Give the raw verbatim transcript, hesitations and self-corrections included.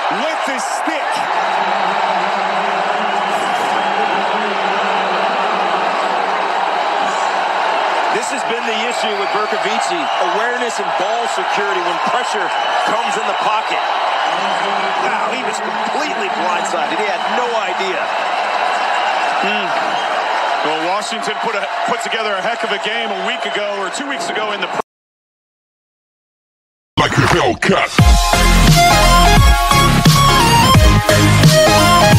with his stick. This has been the issue with Bercovici, awareness and ball security when pressure comes in the pocket. Wow, he was completely blindsided. He had no idea. Mm. Well, Washington put, a, put together a heck of a game a week ago or two weeks ago in the... Like a Hellcat.